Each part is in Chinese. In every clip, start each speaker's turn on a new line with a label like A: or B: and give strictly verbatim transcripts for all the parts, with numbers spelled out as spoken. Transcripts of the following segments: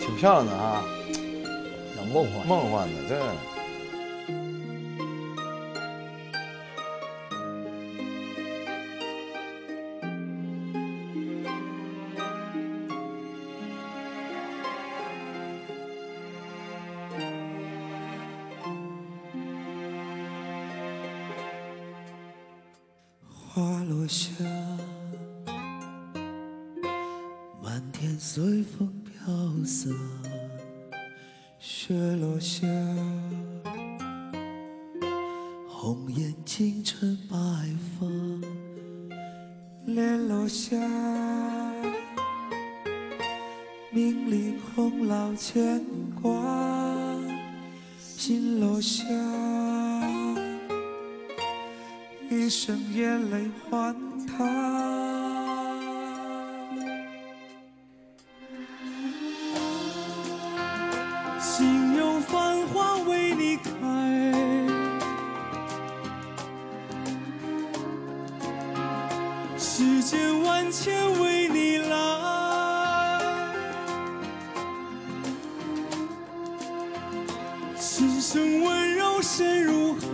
A: 挺漂亮的啊，
B: 很梦幻，
A: 梦幻的，这。
C: 花落下，漫天随风飘散，雪落下，红颜尽成白发，莲落下，名利空劳牵挂，心落下，一生眼泪还他。心有繁花为你开，世间万千为你来，此生温柔深如海。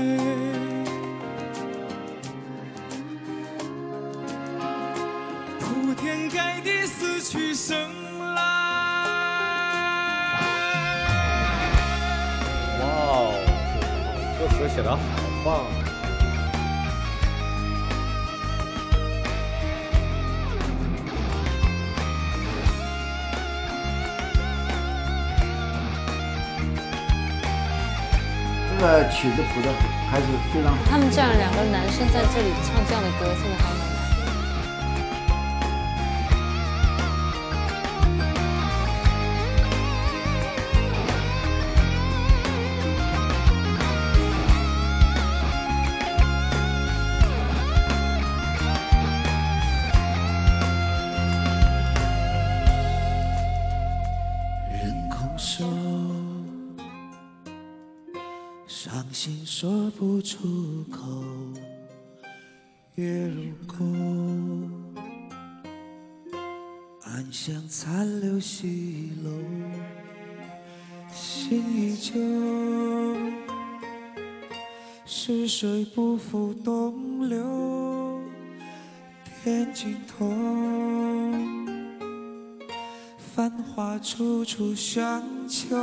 C: 铺天盖地死去生来。
B: 哇哦，歌词写得好棒！
D: 这个曲子谱的还是非常好。
E: 他们这样两个男生在这里唱这样的歌，真的还蛮难。
C: 人空手，伤心说不出口，月如钩，暗香残留西楼，心依旧，是水不负东流，天尽头。繁华处处相求，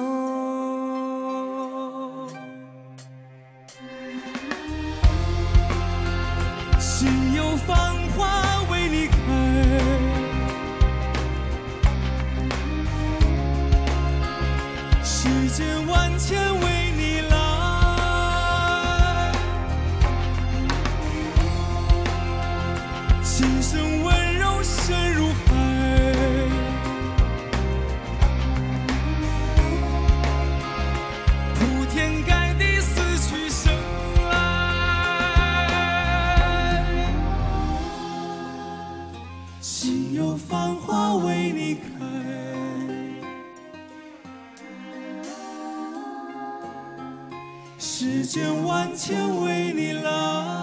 C: 心有繁花为你开，世间万千为你来，情深温柔深如海。天盖地死去生来，心有繁花为你开，世间万千为你来，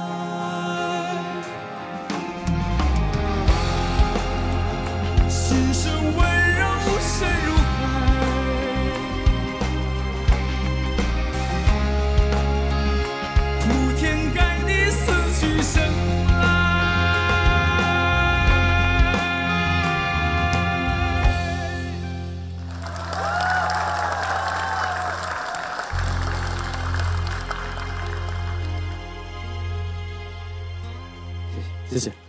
C: 心深温柔深如海。
B: 谢谢。